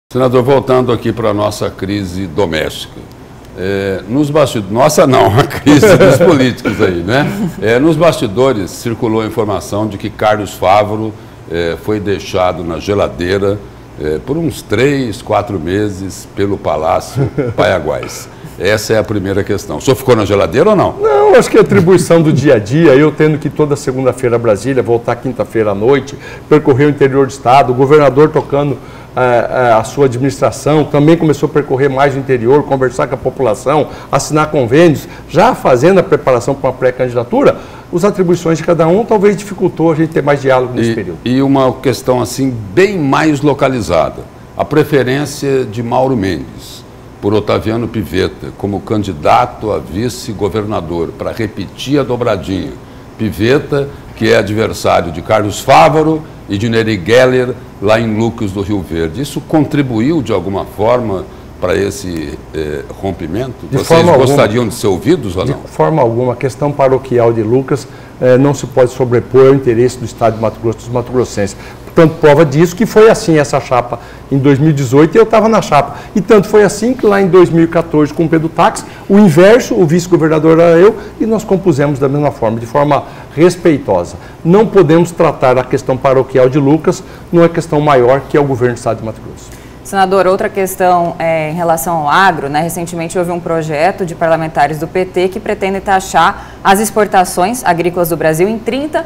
Senador, voltando aqui para a nossa crise doméstica. Nos bastidores, nossa não, a crise dos políticos aí, né? Nos bastidores circulou a informação de que Carlos Fávaro foi deixado na geladeira por uns 3, 4 meses pelo Palácio Paiaguás. Essa é a primeira questão. O senhor ficou na geladeira ou não? Não, acho que é atribuição do dia a dia, eu tendo que ir toda segunda-feira a Brasília, voltar quinta-feira à noite, percorrer o interior do estado, o governador tocando a sua administração, também começou a percorrer mais o interior, conversar com a população, assinar convênios, já fazendo a preparação para uma pré-candidatura, as atribuições de cada um talvez dificultou a gente ter mais diálogo nesse período. E uma questão assim bem mais localizada, a preferência de Mauro Mendes por Otaviano Pivetta como candidato a vice-governador para repetir a dobradinha. Pivetta, que é adversário de Carlos Fávaro e de Neri Geller lá em Lucas do Rio Verde. Isso contribuiu de alguma forma para esse rompimento? Vocês gostariam de ser ouvidos ou não? De forma alguma. A questão paroquial de Lucas não se pode sobrepor ao interesse do Estado de Mato Grosso, dos mato-grossenses. Portanto, prova disso que foi assim essa chapa em 2018 e eu estava na chapa. E tanto foi assim que lá em 2014, com o Pedro Táxi, o inverso, o vice-governador era eu, e nós compusemos da mesma forma, de forma respeitosa. Não podemos tratar a questão paroquial de Lucas numa questão maior que é o governo do Estado de Mato Grosso. Senador, outra questão em relação ao agro, né? Recentemente houve um projeto de parlamentares do PT que pretende taxar as exportações agrícolas do Brasil em 30%,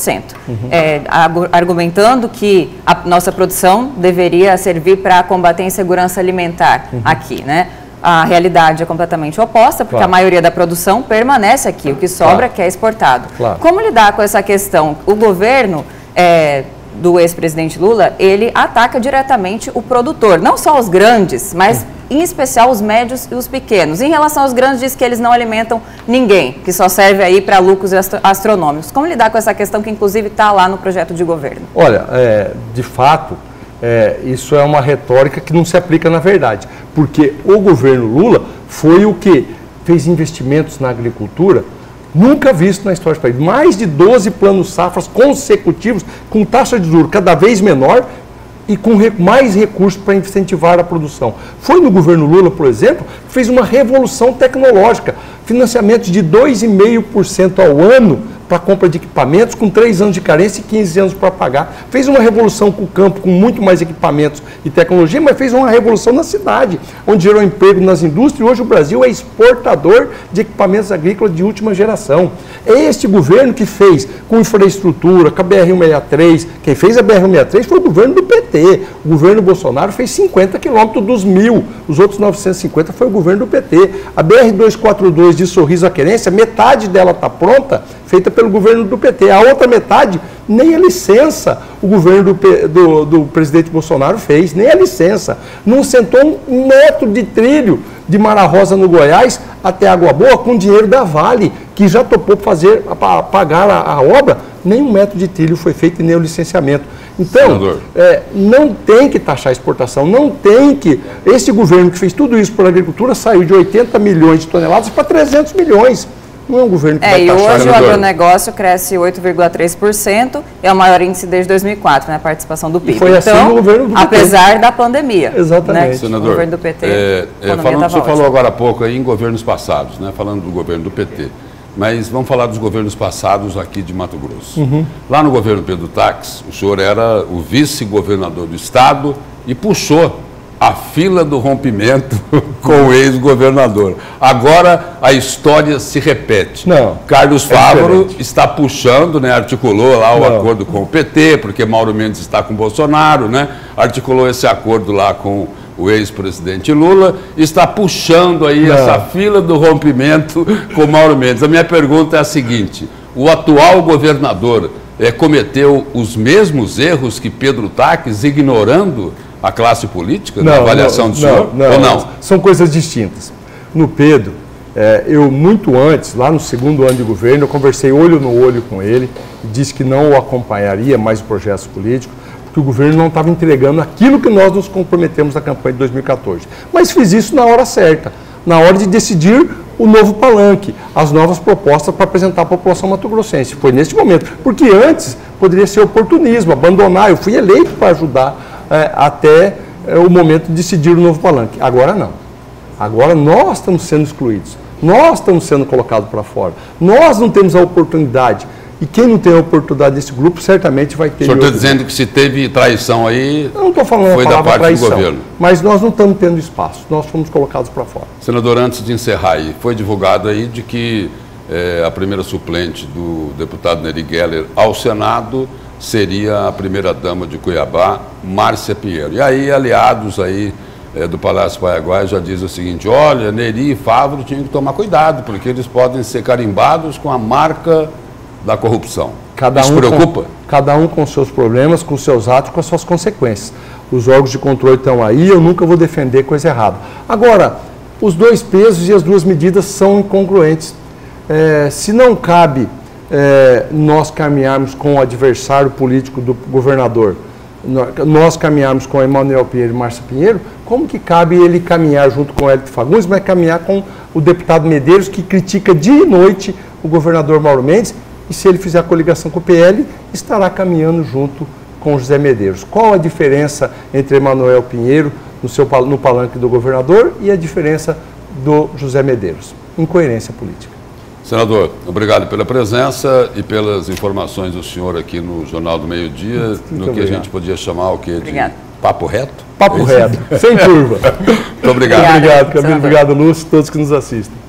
argumentando que a nossa produção deveria servir para combater a insegurança alimentar aqui, né? A realidade é completamente oposta, porque a maioria da produção permanece aqui, o que sobra que é exportado. Como lidar com essa questão? O governo do ex-presidente Lula, ele ataca diretamente o produtor, não só os grandes, mas em especial os médios e os pequenos. Em relação aos grandes, diz que eles não alimentam ninguém, que só serve aí para lucros astronômicos. Como lidar com essa questão que inclusive está lá no projeto de governo? Olha, de fato, isso é uma retórica que não se aplica na verdade, porque o governo Lula foi o que fez investimentos na agricultura nunca visto na história do país. Mais de 12 planos safras consecutivos, com taxa de juros cada vez menor e com mais recursos para incentivar a produção. Foi no governo Lula, por exemplo, que fez uma revolução tecnológica. Financiamentos de 2,5% ao ano para a compra de equipamentos, com 3 anos de carência e 15 anos para pagar. Fez uma revolução com o campo, com muito mais equipamentos e tecnologia, mas fez uma revolução na cidade, onde gerou emprego nas indústrias, e hoje o Brasil é exportador de equipamentos agrícolas de última geração. É este governo que fez com infraestrutura, com a BR-163, quem fez a BR-163 foi o governo do PT. O governo Bolsonaro fez 50 quilômetros dos 1.000, os outros 950 foi o governo do PT. A BR-242 de Sorriso à Querência, metade dela está pronta, feita pelo governo do PT. A outra metade, nem a licença o governo do presidente Bolsonaro fez, nem a licença. Não sentou um metro de trilho de Mara Rosa, no Goiás, até Água Boa, com dinheiro da Vale, que já topou pagar a obra. Nem um metro de trilho foi feito e nem o licenciamento. Então, não tem que taxar a exportação, não tem que... Esse governo que fez tudo isso por agricultura saiu de 80 milhões de toneladas para 300 milhões. Não é um governo que vai taxar. E hoje o agronegócio cresce 8,3%, é o maior índice desde 2004, né, a participação do PIB. E foi assim no governo do PT. Apesar da pandemia. Exatamente. Né, senador, o governo do PT, você falou agora há pouco aí em governos passados, né, falando do governo do PT. Mas vamos falar dos governos passados aqui de Mato Grosso. Lá no governo Pedro Táxi, o senhor era o vice-governador do estado e puxou a fila do rompimento com o ex-governador. Agora a história se repete. Carlos Fávaro está puxando, né, articulou lá o acordo com o PT, porque Mauro Mendes está com o Bolsonaro, né, articulou esse acordo lá com o ex-presidente Lula, está puxando aí essa fila do rompimento com Mauro Mendes. A minha pergunta é a seguinte: o atual governador cometeu os mesmos erros que Pedro Táxi, ignorando a classe política na avaliação do senhor? Ou não? São coisas distintas. No Pedro, eu muito antes, lá no segundo ano de governo, eu conversei olho no olho com ele, disse que não o acompanharia mais o projeto político, porque o governo não estava entregando aquilo que nós nos comprometemos na campanha de 2014. Mas fiz isso na hora certa, na hora de decidir o novo palanque, as novas propostas para apresentar à população mato-grossense. Foi nesse momento, porque antes poderia ser oportunismo, abandonar. Eu fui eleito para ajudar até o momento de decidir o novo palanque. Agora não. Agora nós estamos sendo excluídos. Nós estamos sendo colocados para fora. Nós não temos a oportunidade. E quem não tem a oportunidade desse grupo, certamente vai ter. O senhor está dizendo que se teve traição aí, eu não estou falando foi da parte traição, do governo. Mas nós não estamos tendo espaço. Nós fomos colocados para fora. Senador, antes de encerrar aí, foi divulgado aí de que a primeira suplente do deputado Neri Geller ao Senado seria a primeira-dama de Cuiabá, Márcia Pinheiro. E aí, aliados aí do Palácio Paraguai já diz o seguinte: olha, Neri e Favaro tinham que tomar cuidado, porque eles podem ser carimbados com a marca da corrupção. Isso preocupa? Cada um com seus problemas, com seus atos, com as suas consequências. Os órgãos de controle estão aí, eu nunca vou defender coisa errada. Agora, os dois pesos e as duas medidas são incongruentes. Se não cabe nós caminharmos com o adversário político do governador, nós caminharmos com Emanuel Pinheiro e Márcia Pinheiro, como que cabe ele caminhar junto com Hélio Fagundes, mas caminhar com o deputado Medeiros, que critica dia e noite o governador Mauro Mendes, e se ele fizer a coligação com o PL, estará caminhando junto com José Medeiros. Qual a diferença entre Emanuel Pinheiro no palanque do governador e a diferença do José Medeiros? Incoerência política. Senador, obrigado pela presença e pelas informações do senhor aqui no Jornal do Meio-Dia, no que a gente podia chamar o quê? De papo reto? Papo reto, sem curva. Muito obrigado. Obrigado, Camilo. Obrigado, Lúcio, todos que nos assistem.